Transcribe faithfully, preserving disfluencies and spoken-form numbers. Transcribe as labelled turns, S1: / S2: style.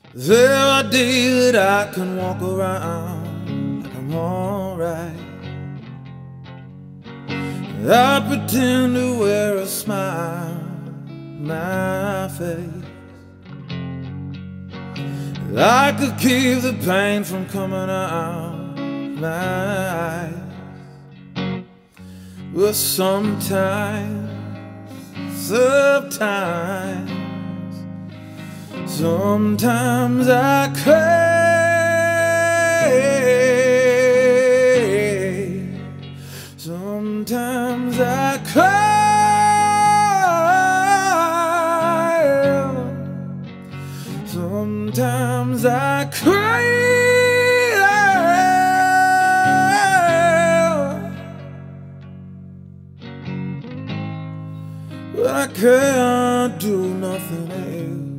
S1: There are days that I can walk around like I'm alright. I pretend to wear a smile on my face. I could keep the pain from coming out my eyes. But sometimes, sometimes Sometimes I cry. Sometimes I cry. Sometimes I cry. But I can't do nothing else.